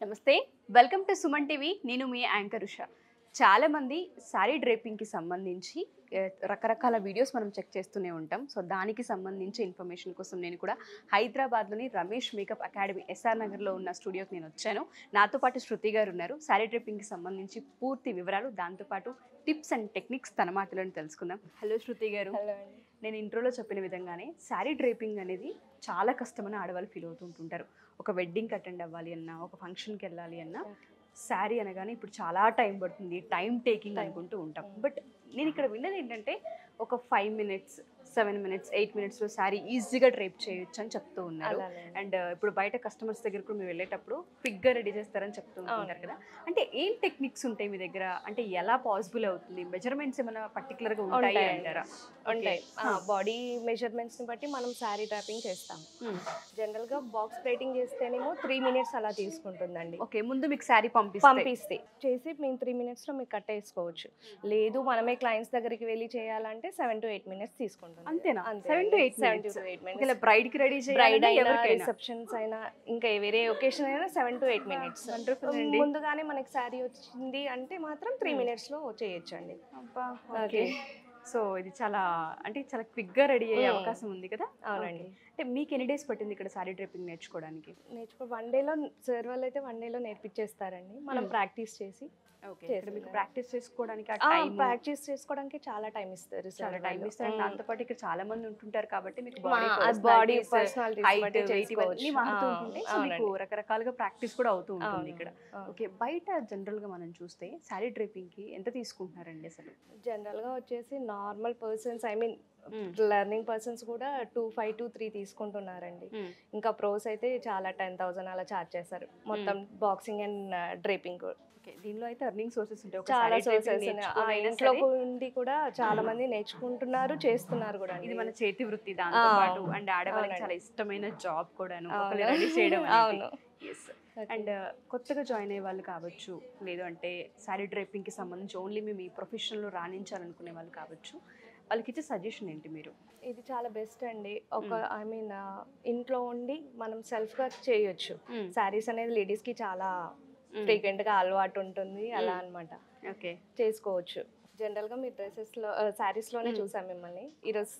నమస్తే, welcome to Suman TV. నేను మీ anchor Usha. చాలా మంది శారీ డ్రేపింగ్కి సంబంధించి రకరకాల వీడియోస్ మనం చెక్ చేస్తూనే ఉంటాం. సో దానికి సంబంధించి ఇన్ఫర్మేషన్ కోసం నేను కూడా హైదరాబాద్లోని రమేష్ మేకప్ అకాడమీ ఎస్ఆర్ నగర్లో ఉన్న స్టూడియోకి నేను వచ్చాను. నాతో పాటు శృతి గారు ఉన్నారు. శారీ డ్రేపింగ్కి సంబంధించి పూర్తి వివరాలు, దాంతోపాటు టిప్స్ అండ్ టెక్నిక్స్ తన మాటలను తెలుసుకుందాం. హలో శృతి గారు. హలో అండి. నేను ఇంట్రోలో చెప్పిన విధంగానే శారీ డ్రేపింగ్ అనేది చాలా కష్టమని ఆడవాళ్ళు ఫీల్ అవుతుంటుంటారు. ఒక వెడ్డింగ్కి అటెండ్ అవ్వాలి అన్నా, ఒక ఫంక్షన్కి వెళ్ళాలి అన్నా శారీ అనగానే ఇప్పుడు చాలా టైం పడుతుంది, టైం టేకింగ్ అనుకుంటూ ఉంటాం. బట్ నేను ఇక్కడ విన్నది ఏంటంటే ఒక 5 minutes, 7 minutes, 8 minutesలో శారీ ఈజీగా డ్రేప్ చేయొచ్చు అని చెప్తూ ఉన్నారు. అండ్ ఇప్పుడు బయట కస్టమర్స్ దగ్గర కూడా మీరు వెళ్ళేటప్పుడు క్విక్గా రెడీ చేస్తారని చెప్తూ ఉంటారు కదా. అంటే ఏం టెక్నిక్స్ ఉంటాయి మీ దగ్గర? అంటే ఎలా పాసిబుల్ అవుతుంది? మెజర్మెంట్స్ ఏమైనా పర్టికులర్గా ఉంటాయి అంటారా? ఉంటాయి. బాడీ మెజర్మెంట్స్ని బట్టి మనం శారీ డ్రాపింగ్ చేస్తాం. జనరల్గా బాక్స్ ప్లేటింగ్ చేస్తేనేమో 3 minutes అలా తీసుకుంటుందండి. ఓకే, ముందు మీకు శారీ పంపిస్తే చేసి మేము 3 minutesలో మీకు కట్టేసుకోవచ్చు. లేదు మనమే క్లయింట్స్ దగ్గరికి వెళ్ళి చేయాలంటే 7 to 8 minutes తీసుకుంటుంది. అంతేనా? 7 to 8 minutes. ఇలా బ్రైడ్ కి రెడీ చేయాలి, బ్రైడ్ అయినా, రిసెప్షన్స్ అయినా, ఇంకా వేరే ఒకేషన్ అయినా 7 to 8 minutes. ముందుగానే మనకి శారీ వచ్చింది అంటే మాత్రం 3 minutesలో చేయొచ్చండి. ఓకే, సో ఇది చాలా అంటే చాలా క్విక్గా రెడీ అయ్యే అవకాశం ఉంది కదా. అవునండి. అంటే మీకు ఎన్ని డేస్ పట్టింది ఇక్కడ శారీ డ్రేపింగ్ నేర్చుకోవడానికి? 1 dayలో సార్ వాళ్ళు అయితే 1 dayలో నేర్పించేస్తారండి. మనం ప్రాక్టీస్ చేసి మీకు ప్రాక్టీస్ చేసుకోవడానికి ప్రాక్టీస్ చేసుకోవడానికి చాలా టైం ఇస్తారు. చాలా టైం ఇస్తారు. దాంతో పాటు ఇక్కడ చాలా మంది ఉంటుంటారు కాబట్టి మీకు బాడీ పర్సనాలిటీ మీకు రకరకాలుగా ప్రాక్టీస్ కూడా అవుతూ ఉంటుంది ఇక్కడ. ఓకే, బయట జనరల్ గా మనం చూస్తే శారీ డ్రేపింగ్ కి ఎంత తీసుకుంటున్నారండి అసలు? జనరల్ గా వచ్చేసి normal persons, I mean learning persons కూడా 2,500 to 3,000 తీసుకుంటున్నారండి. ఇంకా ప్రోస్ అయితే చాలా 10,000 అలా చార్జ్ చేస్తారు మొత్తం బాక్సింగ్ అండ్ డ్రేపింగ్. దీనిలో అయితే ఎర్నింగ్ సోర్సెస్ ఉంటాయి, చాలా సోర్సెస్. ఇంట్లో ఉండి కూడా చాలా మంది నేర్చుకుంటున్నారు, చేస్తున్నారు కూడా. ఇది మన చేతి వృత్తి, దాంతో పాటు అండ్ ఆడవాళ్ళకి చాలా ఇష్టమైన జాబ్ కూడాను రెడీ చేయడం. అవును. అండ్ కొత్తగా జాయిన్ అయ్యే వాళ్ళు కావచ్చు, లేదు అంటే శారీ డ్రేపింగ్కి సంబంధించి ఓన్లీ మేము ఈ ప్రొఫెషన్లో రాణించాలనుకునే వాళ్ళు కావచ్చు, వాళ్ళకి ఇచ్చే సజెషన్ ఏంటి మీరు? ఇది చాలా బెస్ట్ అండి. ఐ మీన్ ఇంట్లో ఉండి మనం సెల్ఫ్గా చేయొచ్చు. శారీస్ అనేది లేడీస్కి చాలా ఫ్రీక్వెంట్గా అలవాటు ఉంటుంది, అలా అనమాట. ఓకే, చేసుకోవచ్చు. జనరల్గా మీ డ్రెస్సెస్లో శారీస్లోనే చూసాం మిమ్మల్ని. ఈరోజు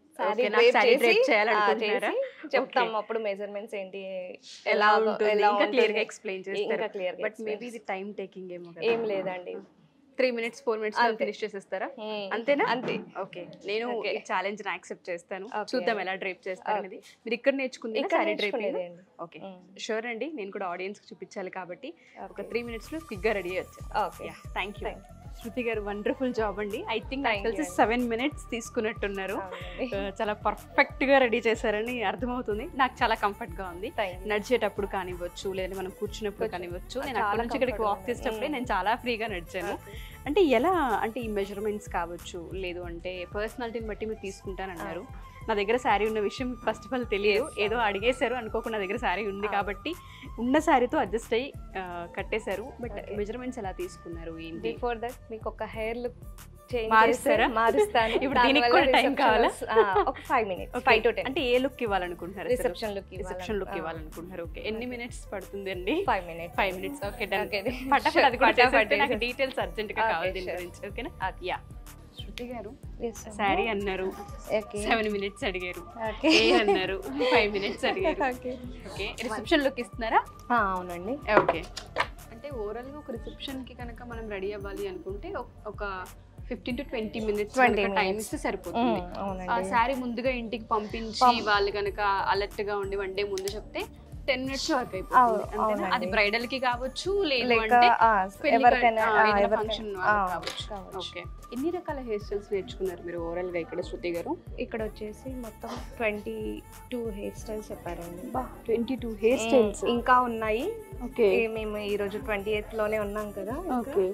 చెప్తాం అప్పుడు మెజర్మెంట్స్ ఏంటి, ఎలా క్లియర్గా ఎక్స్ప్లెయిన్ చేస్తారు. బట్ మేబీ ఇది టైం టేకింగ్ ఏం లేదండి. 3 minutes, 4 minutes ఫినిష్ చేసేస్తారా? అంతేనా? అంతే. ఓకే, నేను ఛాలెంజ్ యాక్సెప్ట్ చేస్తాను. చూద్దాం ఎలా డ్రేప్ చేస్తారు అనేది. మీరు ఇక్కడ నేర్చుకుంటే శారీ డ్రేపింగ్. ఓకే, షూర్ అండి. నేను కూడా ఆడియన్స్ కి చూపించాలి కాబట్టి ఒక 3 minutesలో క్విక్గా రెడీ అయ్యొచ్చు. ఓకే, థ్యాంక్ యూ శృతి గారు. వండర్ఫుల్ జాబ్ అండి. ఐ థింక్ నాకు తెలిసి 7 minutes తీసుకున్నట్టున్నారు. చాలా పర్ఫెక్ట్గా రెడీ చేశారని అర్థమవుతుంది. నాకు చాలా కంఫర్ట్గా ఉంది. నడిచేటప్పుడు కానివ్వచ్చు, లేదా మనం కూర్చున్నప్పుడు కానివ్వచ్చు. నేను అక్కడ నుంచి ఇక్కడికి వాక్ చేసేటప్పుడే నేను చాలా ఫ్రీగా నడిచాను. అంటే ఎలా అంటే ఈ మెజర్మెంట్స్ కావచ్చు, లేదు అంటే పర్సనాలిటీని బట్టి మీరు తీసుకుంటానన్నారు. నా దగ్గర శారీ ఉన్న విషయం ఫస్ట్ ఆఫ్ ఆల్ తెలియదు, ఏదో అడిగేశారు అనుకోకుండా. నా దగ్గర శారీ ఉంది కాబట్టి ఉన్న శారీతో అడ్జస్ట్ అయ్యి కట్టేశారు. బట్ మెజర్మెంట్స్ ఎలా తీసుకున్నారు ఏంటి? బిఫోర్ దట్ మీకు ఒక హెయిర్ లుక్ మారుస్తాను. ఇప్పుడు దీనికి కూడా టైం కావాలా? ఒక 5 minutes, 5 to 10. అంటే ఏ లుక్ ఇవ్వాలనుకుంటున్నారు? రిసెప్షన్ లుక్ ఇవ్వాలనుకుంటున్నారు. ఓకే, ఎన్ని మినిట్స్ పడుతుంది అండి? 5 minutes. ఓకే, ఫటాఫట్ అది కూడా చేసేస్తే నాకు డీటెయిల్స్ అర్జెంట్ గా కావాలి దీని గురించి. ఓకేనా? యా, శృతి గారు శారీ అన్నారు, 7 minutes అడిగారు, అన్నారు 5 minutes అడిగారు. ఓకే, రిసెప్షన్ లుక్ ఇస్తున్నారా? అవునండి. ఓకే, అంటే ఓవరాల్ గా ఒక రిసెప్షన్ కి కనుక మనం రెడీ అవ్వాలి అనుకుంటే ఒక 15 to 20 minutes టైం ఇస్తే సరిపోతుంది. ఆ శారీ ముందుగా ఇంటికి పంపించి వాళ్ళు కనుక అలర్ట్ గా ఉండి 1 day ముందు చెప్తే 10 minutes వర్క్ అయిపోతుంది. అది బ్రైడల్ కి కావచ్చు, లేదు అంటే ఫంక్షన్ కావచ్చు. ఓకే, ఎన్ని రకాల హెయిర్ స్టైల్స్ నేర్చుకున్నారు మీరు ఓవరాల్ గా ఇక్కడ శృతి గారు? ఇక్కడ వచ్చేసి మొత్తం 22 హెయిర్ స్టైల్స్ చెప్పారండి. 22 హెయిర్ స్టైల్స్ ఇంకా ఉన్నాయి. ఓకే, మేము ఈరోజు 28th లోనే ఉన్నాం కదా. Okay,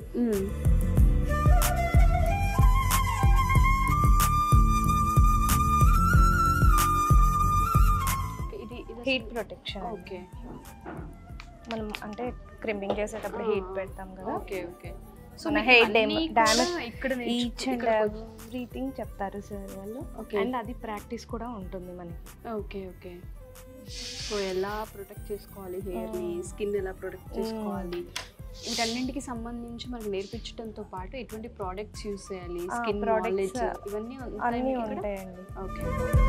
heat protection. ఓకే, మనం అంటే క్రిమ్పింగ్ చేసేటప్పుడు హీట్ పెడతాం కదా. Okay, okay. So hair damage ఇక్కడ ఈచ్ అండ్ ఎవ్రీథింగ్ చెప్తారు సార్ వాళ్ళు. అండ్ అది ప్రాక్టీస్ కూడా ఉంటుంది మనకి. Okay, okay. సో ఎలా ప్రొటెక్ట్ చేసుకోవాలి హెయిర్ని, స్కిన్ ఎలా ప్రొటెక్ట్ చేసుకోవాలి, వీటన్నింటికి సంబంధించి మనకు నేర్పించడంతో పాటు ఎటువంటి ప్రోడక్ట్స్ యూస్ చేయాలి, స్కిన్ నాలెడ్జ్ ఇవన్నీ అన్నీ ఉంటాయండి. ఓకే.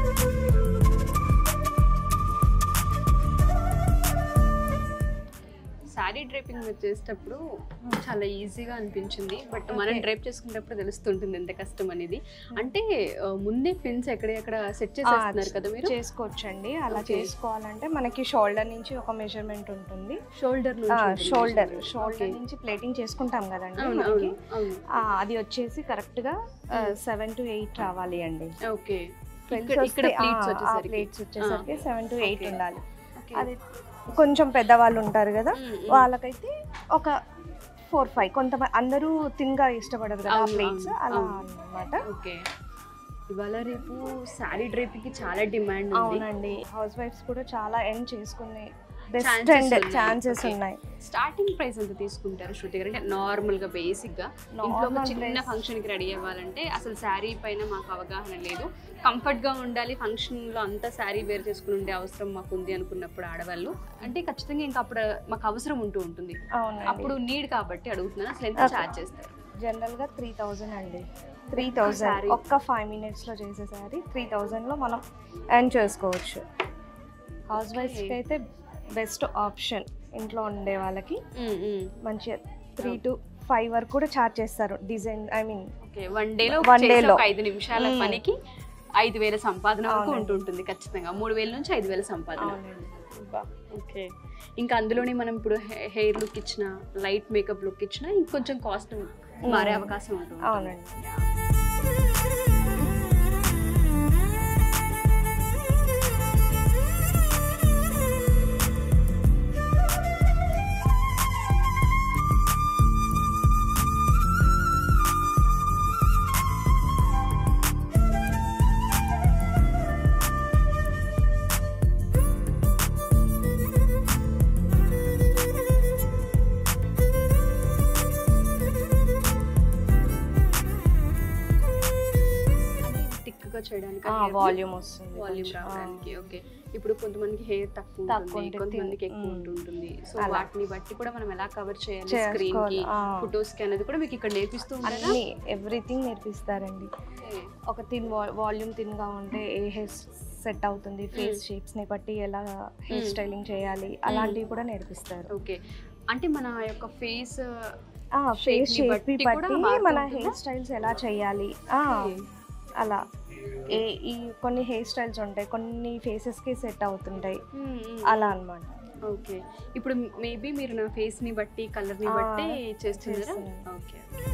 శారీ డ్రైపింగ్ మీరు చేసేటప్పుడు చాలా ఈజీగా అనిపించింది, బట్ మనం డ్రైప్ చేసుకునేటప్పుడు తెలుస్తుంటుంది ఎంత కష్టం అనేది. అంటే ముందే పిన్స్ ఎక్కడెక్కడ సెట్ చేసేస్తున్నారు కదా మీరు? చేసుకోవచ్చండి. అలా చేసుకోవాలంటే మనకి షోల్డర్ నుంచి ఒక మెజర్మెంట్ ఉంటుంది. షోల్డర్ నుంచి ప్లేటింగ్ చేసుకుంటాం కదండి, అది వచ్చేసి కరెక్ట్గా 7 to 8 రావాలి అండి. ఓకే. ప్లేట్స్ వచ్చేసరికి 7 to 8 ఉండాలి. అది కొంచెం పెద్దవాళ్ళు ఉంటారు కదా, వాళ్ళకైతే ఒక 4-5. కొంతమంది అందరూ తిన్గా ఇష్టపడరు కదా ప్లేట్స్, అలా అన్నమాట. ఓకే. ఇవాళ రేపు శారీ డ్రైపింగ్కి చాలా డిమాండ్ ఉంది. అవునండి, హౌస్ వైఫ్స్ కూడా చాలా ఎర్న్ చేసుకునే ఛాన్సెస్ ఉన్నాయి. స్టార్టింగ్ ప్రైస్ ఎంత తీసుకుంటారు శృతి గారు? అంటే నార్మల్గా బేసిక్గా ఇంట్లో ఒక చిన్న ఫంక్షన్కి రెడీ అవ్వాలంటే, అసలు శారీ పైన మాకు అవగాహన లేదు, కంఫర్ట్గా ఉండాలి, ఫంక్షన్లో అంతా శారీ వేర్ చేసుకుని ఉండే అవసరం మాకు ఉంది అనుకున్నప్పుడు ఆడవాళ్ళు అంటే ఖచ్చితంగా ఇంకా అప్పుడు మాకు అవసరం ఉంటుంది, అప్పుడు నీడ్ కాబట్టి అడుగుతున్నాను. అసలు ఎంత ఛార్జ్ చేస్తారు? జనరల్గా 3000 అండి. 3000 ఒక్క 5 minutesలో చేసే శారీ 3000లో మనం ఎర్న్ చేసుకోవచ్చు. హౌస్ వైఫ్స్కి అయితే బెస్ట్ ఆప్షన్. ఇంట్లో ఉండే వాళ్ళకి మంచిగా 3 to 5 వరకు కూడా ఛార్జ్ చేస్తారు. డిజైన్ వన్ డేలో 5 నిమిషాల పనికి 5000 సంపాదన వరకు ఉంటుంది ఖచ్చితంగా. 3000 నుంచి 5000 సంపాదన. ఓకే. ఇంకా అందులోనే మనం ఇప్పుడు హెయిర్ లుక్ ఇచ్చిన, లైట్ మేకప్ లుక్ ఇచ్చిన ఇంకొంచెం కాస్ట్ మారే అవకాశం ఉంటుంది. అవునండి. వాల్యూమ్ వస్తుంది, వాల్యూమ్ రావడానికి. ఓకే. ఇప్పుడు కొంతమందికి హెయిర్ తక్కువ ఉంటుంది, కొంతమందికి ఎక్కువ ఉంటుంది. సో వాటిని బట్టి కూడా మనం ఎలా కవర్ చేయాలి స్క్రీన్ కి, ఫోటోస్ కి అనేది కూడా మీకు ఇక్కడ నేర్పిస్తూ ఉంటారా? ఎవ్రీథింగ్ నేర్పిస్తారండి. ఒక వాల్యూమ్ థిన్ గా ఉంటే ఏ హెయిర్ సెట్ అవుతుంది, ఫేస్ షేప్స్ ని బట్టి ఎలా హెయిర్ స్టైలింగ్ చేయాలి, అలాంటివి కూడా నేర్పిస్తారు. ఓకే. అంటే మన యొక్క ఫేస్ షేప్ బట్టి మన హెయిర్ స్టైల్స్ ఎలా చేయాలి అలా. ఈ కొన్ని హెయిర్ స్టైల్స్ ఉంటాయి, కొన్ని ఫేసెస్కి సెట్ అవుతుంటాయి, అలా అన్నమాట. ఓకే. ఇప్పుడు మేబీ మీరు నా ఫేస్ని బట్టి, కలర్ని బట్టి చేస్తున్నారా? ఓకే.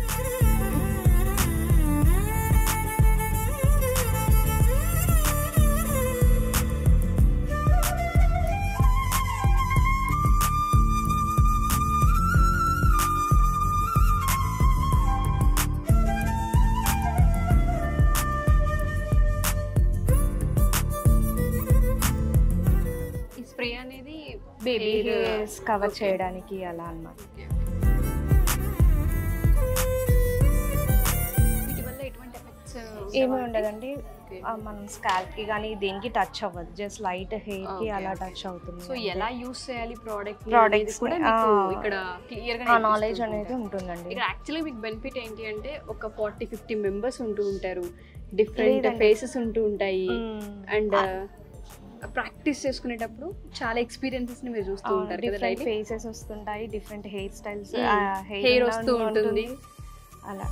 స్ప్రే అనేది బేబీ హెయిర్స్ కవర్ చేయడానికి అలా అన్నమాట. ఏమీ ఉండదండి, మనం స్కాల్ప్ కి కానీ దేనికి టచ్ అవ్వదు, జస్ట్ లైట్ హెయిర్ కి అలా టచ్ అవుతుంది. సో ఎలా యూస్ చేయాలి ప్రోడక్ట్స్ కూడా మీకు ఇక్కడ క్లియర్ గా నాలెడ్జ్ అనేది ఉంటుందండి. ఇక్కడ యాక్చువల్లీ మీకు బెనిఫిట్ ఏంటి అంటే ఒక 40-50 మెంబర్స్ ఉంటూ ఉంటారు, డిఫరెంట్ ఫేసెస్ ఉంటూ ఉంటాయి, అండ్ ప్రాక్టీస్ చేసుకునేటప్పుడు చాలా ఎక్స్పీరియన్సెస్ ని మీరు చూస్తూ ఉంటారు కదా. డిఫరెంట్ ఫేసెస్ వస్తుంటాయి, డిఫరెంట్ హెయిర్ స్టైల్స్, హెయిర్ వస్తూ ఉంటుంది అలా.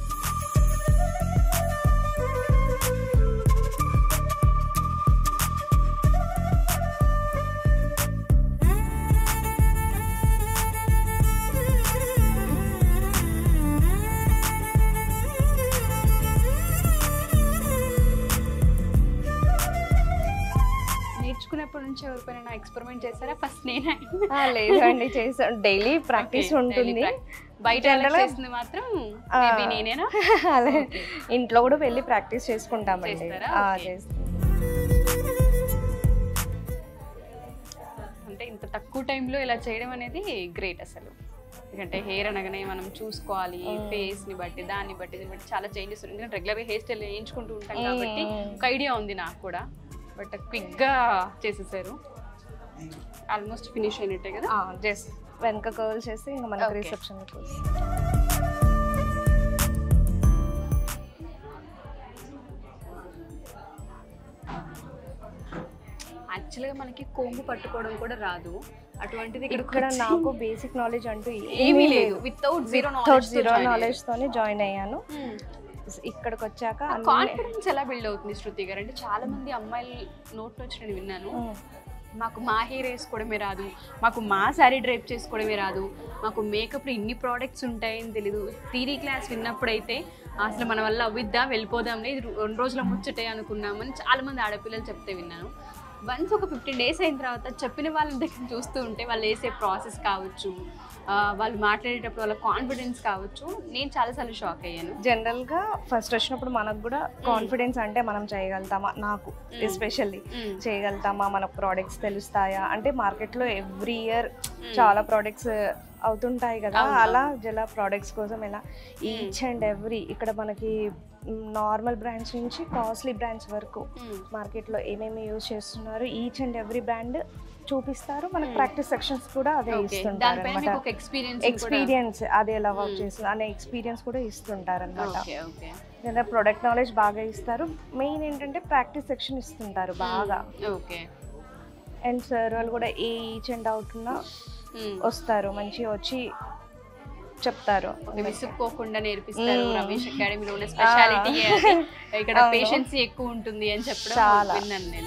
నేర్చుకున్నప్పటి నుంచి ఎవరిపైనా ఎక్స్పెరిమెంట్ చేస్తారా? ఫస్ట్ నేనే? లేదండి, చేసాను. డైలీ ప్రాక్టీస్ ఉంటుంది. బయట చేస్తుంది మాత్రం నేనేనా? అలా ఇంట్లో కూడా వెళ్ళి ప్రాక్టీస్ చేసుకుంటామండి. అంటే ఇంత తక్కువ టైంలో ఇలా చేయడం అనేది గ్రేట్ అసలు. ఎందుకంటే హెయిర్ అనగానే మనం చూసుకోవాలి, ఫేస్ ని బట్టి, దాన్ని బట్టి, దీన్ని బట్టి చాలా చేంజెస్ ఉంటుంది. ఎందుకంటే రెగ్యులర్గా హెయిర్ స్టైల్ వేయించుకుంటూ ఉంటాం కాబట్టి ఒక ఐడియా ఉంది నాకు కూడా, బట్ క్విక్గా చేసేసారు. ఆల్మోస్ట్ ఫినిష్ అయినట్టే కదా. జస్ట్ వెనక కర్ల్ చేస్తే ఇంకా మనకి రిసెప్షన్ యాక్చువల్గా మనకి కొంగు పట్టుకోవడం కూడా రాదు, అటువంటిది ఇక్కడ నాకు బేసిక్ నాలెడ్జ్ అంటూ ఏమీ లేదు. వితౌట్ జీరో నాలెడ్జ్ తోనే జాయిన్ అయ్యాను. ఇక్కడికి వచ్చాక కాన్ఫిడెన్స్ ఎలా బిల్డ్ అవుతుంది శృతి గారు? అంటే చాలా మంది అమ్మాయిలు నోట్లో వచ్చి నేను విన్నాను, మాకు మా హెయిర్ వేసుకోవడమే రాదు, మాకు మా శారీ డ్రైప్ చేసుకోవడమే రాదు, మాకు మేకప్లో ఇన్ని ప్రోడక్ట్స్ ఉంటాయని తెలీదు. థియరీ క్లాస్ విన్నప్పుడైతే అసలు మన వల్ల అవ్విద్దా, వెళ్ళిపోదాంలే, ఇది 2 రోజుల ముచ్చటే అనుకున్నామని చాలామంది ఆడపిల్లలు చెప్తే విన్నాను. వన్స్ ఒక 15 days అయిన తర్వాత చెప్పిన వాళ్ళ దగ్గర చూస్తూ ఉంటే వాళ్ళు వేసే ప్రాసెస్ కావచ్చు, వాళ్ళు మాట్లాడేటప్పుడు వాళ్ళ కాన్ఫిడెన్స్ కావచ్చు, నేను చాలాసార్లు షాక్ అయ్యాను. జనరల్గా ఫస్ట్ వచ్చినప్పుడు మనకు కూడా కాన్ఫిడెన్స్ అంటే మనం చేయగలుగుతామా, నాకు ఎస్పెషల్లీ చేయగలుగుతామా, మన ప్రోడక్ట్స్ తెలుస్తాయా అంటే మార్కెట్లో ఎవ్రీ ఇయర్ చాలా ప్రోడక్ట్స్ అవుతుంటాయి కదా, అలా జలా ప్రోడక్ట్స్ కోసం ఎలా ఈచ్ అండ్ ఎవ్రీ ఇక్కడ మనకి నార్మల్ బ్రాండ్స్ నుంచి కాస్ట్లీ బ్రాండ్స్ వరకు మార్కెట్లో ఏమేమి యూజ్ చేస్తున్నారు ఈచ్ అండ్ ఎవ్రీ బ్రాండ్ చూపిస్తారు. మనకి ప్రాక్టీస్ సెక్షన్స్ కూడా అదే ఇస్తుంటారు అనమాట. ఎక్స్పీరియన్స్ అదే ఎలా వర్క్ చేస్తుంది అనే ఎక్స్పీరియన్స్ కూడా ఇస్తుంటారు అనమాట. ప్రొడక్ట్ నాలెడ్జ్ బాగా ఇస్తారు. మెయిన్ ఏంటంటే ప్రాక్టీస్ సెక్షన్ ఇస్తుంటారు బాగా. అండ్ సార్ వాళ్ళు కూడా ఏ ఈచ్ అండ్ అవుట్ ఉన్నా వస్తారు, మంచిగా వచ్చి చెప్తారు, విసుక్కోకుండా నేర్పిస్తారు. రమేష్ అకాడమీలో ఉన్న స్పెషాలిటీ ఇక్కడ పేషెన్సీ ఎక్కువ ఉంటుంది అని చెప్పడం విన్నాను నేను.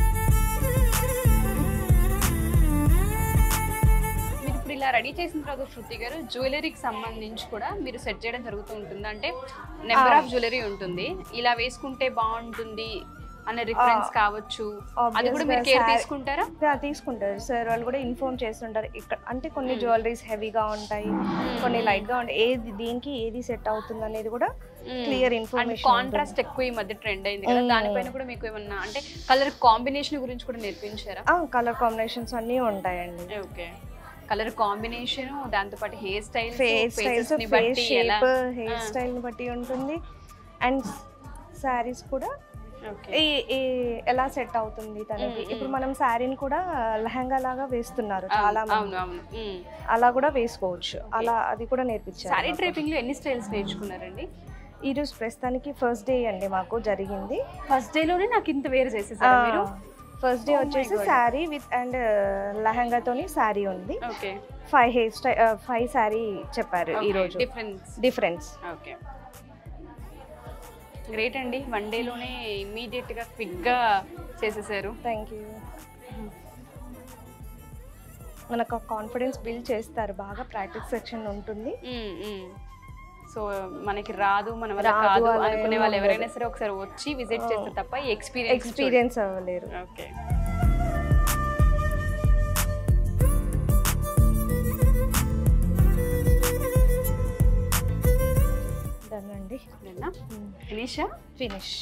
మీరు ఇప్పుడు ఇలా రెడీ చేసిన తర్వాత శృతి గారు జ్యువెలరీకి సంబంధించి కూడా మీరు సెట్ చేయడం జరుగుతూ ఉంటుంది, అంటే నెంబర్ ఆఫ్ జ్యువెలరీ ఉంటుంది, ఇలా వేసుకుంటే బాగుంటుంది అనే రిఫరెన్స్ కావచ్చు, అది కూడా మీరు కేర్ తీసుకుంటారా? తీసుకుంటారు సార్ వాళ్ళు కూడా ఇన్ఫార్మ్ చేస్తుంటారు. ఇక్కడ అంటే కొన్ని జ్యువెలరీస్ హెవీగా ఉంటాయి, కొన్ని లైట్ గా ఉంటాయి, ఏది దీనికి ఏది సెట్ అవుతుంది అనేది కూడా క్లియర్ ఇన్ఫర్మేషన్. కాంట్రాస్ట్ ఎక్కువ ఈ మధ్య ట్రెండ్ అయింది కదా, దానిపైన కూడా మీకు ఏమన్నా అంటే కలర్ కాంబినేషన్ గురించి కూడా నేర్పించారా? కలర్ కాంబినేషన్స్ అన్నీ ఉంటాయండి. ఓకే, కలర్ కాంబినేషన్, దాంతో పాటు హెయిర్ స్టైల్, హెయిర్ స్టైల్ ని బట్టి ఉంటుంది. అండ్ శారీస్ కూడా ఎలా సెట్ అవుతుంది తనకి. ఇప్పుడు మనం శారీని కూడా లెహంగా లాగా వేస్తున్నారు చాలా మంది, అలా కూడా వేసుకోవచ్చు, అలా అది కూడా నేర్పించారు. శారీ డ్రైపింగ్ లో ఎన్ని స్టైల్స్ నేర్చుకున్నారండి? ఈరోజు ప్రస్తుతానికి ఫస్ట్ డే అండి మాకు జరిగింది. ఫస్ట్ డే లోనే నాకు ఇంత వేరు చేసేసారు మీరు? ఫస్ట్ డే వచ్చేసి శారీ విత్ అండ్ లెహంగాతోని శారీ ఉంది. 5 శారీ చెప్పారు ఈ రోజు. డిఫరెన్స్ ఓకే, గ్రేట్ అండి. 1 డేలోనే ఇమ్మీడియట్ గా క్విక్ గా చేసేసారు. Thank you. మనకు కాన్ఫిడెన్స్ బిల్డ్ చేస్తారు బాగా, ప్రాక్టీస్ సెక్షన్ ఉంటుంది. సో మనకి రాదు, మన వల్ల కాదు అనుకునే వాళ్ళు ఎవరైనా సరే ఒకసారి వచ్చి విజిట్ చేస్తే తప్ప ఎక్స్పీరియన్స్ అవ్వలేరు. ఓకే, అండి ఫినిష్.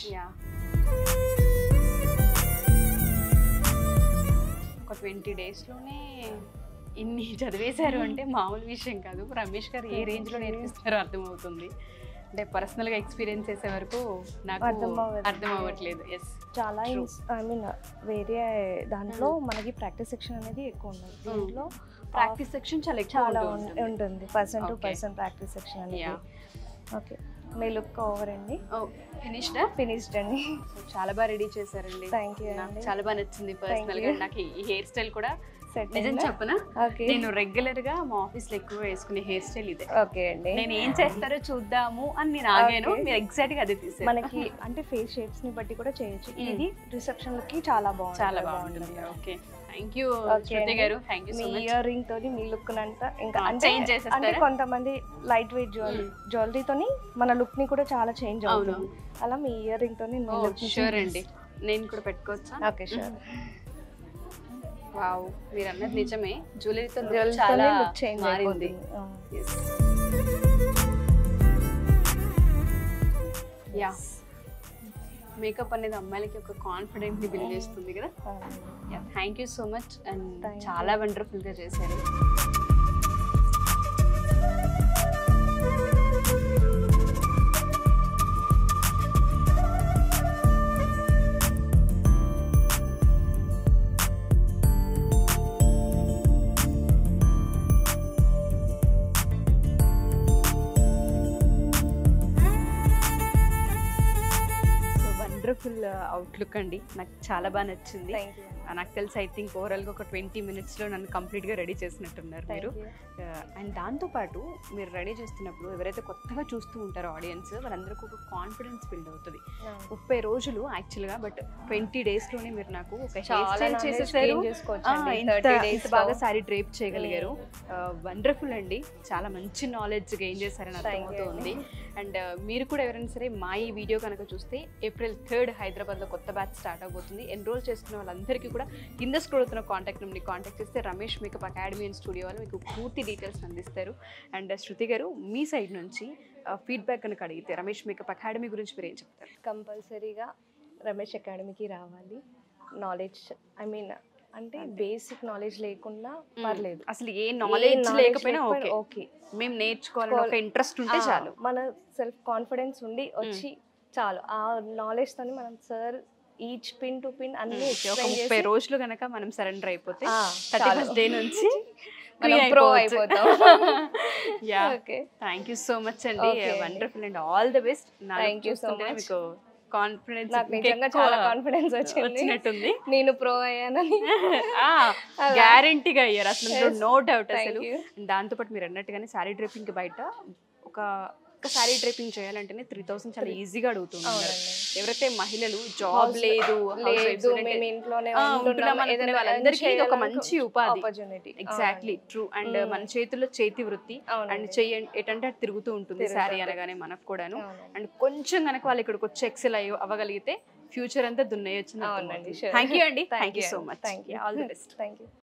ఒక 20 days లోనే ఇన్ని చదివేశారు అంటే మామూలు విషయం కాదు. రమేష్ గారు ఏ రేంజ్ లో నేర్పిస్తారో అర్థమవుతుంది. అంటే పర్సనల్ గా ఎక్స్పీరియన్స్ చేసే వరకు నాకు అర్థం అవ్వట్లేదు. చాలా ఐ మీన్ వేరే దాంట్లో మనకి ప్రాక్టీస్ సెక్షన్ అనేది ఎక్కువ ఉంది. దీంట్లో ప్రాక్టీస్ సెక్షన్ చాలా ఉంటుంది, person to person practice section అనేది. ఓకే, మీ లుక్ ఓవర్ అండి. ఫినిష్డ్ అండి. చాలా బాగా రెడీ చేశారండి. థ్యాంక్ యూ అండి, చాలా బాగా నచ్చింది పర్సనల్ గా. నాకు ఈ హెయిర్ స్టైల్ కూడా నిజం చెప్పనా, నేను రెగ్యులర్ గా మా ఆఫీస్ లో ఎక్కువ వేసుకునే హెయిర్ స్టైల్ ఇదే. ఓకే అండి, నేను ఏం చేస్తారో చూద్దాము అని నేను ఆగాను, మీరు ఎగ్జాక్ట్ గా అదే తీసారు. మనకి అంటే ఫేస్ షేప్స్ ని బట్టి కూడా చేయొచ్చు. ఇది రిసెప్షన్ కి చాలా బాగుంటుంది. ఓకే, థ్యాంక్ యూ శృతి గారు, thank you so much. Earring తోని మీ లుక్ అంతా ఇంకా అంటే కొంతమంది లైట్ వెయిట్ జ్యువెలరీ తోని మన లుక్ ని కూడా చాలా చేంజ్ అవుతుంది. అలా మీ ఇయర్ రింగ్ తోని మీ లుక్ షూర్ అండి, నేను కూడా పెట్టుకోవచ్చా? Okay sure. వావ్, మీరు అన్నది నిజమే, జ్యువెలరీతో చాలా చేంజ్ మారింది. యా, మేకప్ అనేది అమ్మాయిలకి ఒక కాన్ఫిడెంట్ ని బిల్డ్ చేస్తుంది కదా. Thank you so much, and చాలా వండర్ఫుల్ గా చేశారు. అవుట్లుక్ అండి, నాకు చాలా బాగా నచ్చింది. Thank you. నాకు తెలిసి ఐ థింక్ ఓవరాల్గా ఒక 20 minutesలో నన్ను కంప్లీట్గా రెడీ చేసినట్టున్నారు మీరు. అండ్ దాంతోపాటు మీరు రెడీ చేస్తున్నప్పుడు ఎవరైతే కొత్తగా చూస్తూ ఉంటారో ఆడియన్స్, వాళ్ళందరికీ ఒక కాన్ఫిడెన్స్ బిల్డ్ అవుతుంది. 30 రోజులు యాక్చువల్గా, బట్ 20 daysలోనే మీరు నాకు ఒక హెయిర్ స్టైల్ చేసేసారు. ఇంత బాగా శారీ డ్రేప్ చేయగలిగారు. వండర్ఫుల్ అండి, చాలా మంచి నాలెడ్జ్ గెయిన్ చేశారని అర్థమవుతుంది. అండ్ మీరు కూడా ఎవరైనా సరే మా ఈ వీడియో కనుక చూస్తే April 3rd హైదరాబాద్లో కొత్త బ్యాచ్ స్టార్ట్ అవబోతుంది. ఎన్రోల్ చేసుకున్న వాళ్ళందరికీ కూడా కింద స్క్రోల్ అవుతున్న కాంటాక్ట్ నెంబర్ని కాంటాక్ట్ చేస్తే Ramesh makeup academy and studio వాళ్ళు మీకు పూర్తి డీటెయిల్స్ అందిస్తారు. అండ్ శృతి గారు, మీ సైడ్ నుంచి ఫీడ్బ్యాక్ కనుక అడిగితే రమేష్ మేకప్ అకాడమీ గురించి మీరు ఏం చెప్తారు? కంపల్సరీగా రమేష్ అకాడమీకి రావాలి. నాలెడ్జ్ అంటే బేసిక్ నాలెడ్జ్ లేకుండా పర్లేదు, అసలు ఏ నాలెడ్జ్ లేకపోయినా ఓకే, మేము నేర్చుకోవాలని ఒక ఇంట్రెస్ట్ ఉంటే చాలు, మన సెల్ఫ్ కాన్ఫిడెన్స్ ఉండి వచ్చి చాలు. ఆ నాలెడ్జ్ తోని మనం sir each pin to pin అన్ని 30 రోజులు కనుక మనం సరెండర్ అయిపోతే 31st day నుంచి ప్రో అయిపోతాం. Yeah, thank you so much అండి, wonderful and all the best. Thank you so much. మీకు కాన్ఫిడెన్స్, నాకు నిజంగా చాలా కాన్ఫిడెన్స్ వచ్చినట్టుంది, నేను ప్రో అయ్యానని. గ్యారంటీగా అయ్యారు అసలు, నో డౌట్ అసలు. దాంతోపాటు మీరు అన్నట్టుగానే శారీ డ్రేపింగ్ బయట ఒక శారీ డ్రేపింగ్ చేయాలంటేనే 3000 చాలా ఈజీగా అడుగుతున్నారు. ఎవరైతే మహిళలు జాబ్ లేదు, వాళ్ళందరికీ ఒక మంచి ఉపాధి. Exactly true. అండ్ మన చేతుల్లో చేతి వృత్తి, అండ్ ఏంటంటే అది తిరుగుతూ ఉంటుంది శారీ అనగానే మనకు కూడాను. అండ్ కొంచెం కనుక వాళ్ళు ఇక్కడికి వచ్చి ఎక్సెల్ అవ్వగలిగితే ఫ్యూచర్ అంతా దున్నేయచ్చు. థ్యాంక్ యూ అండి, thank you so much, all the best. Thank you.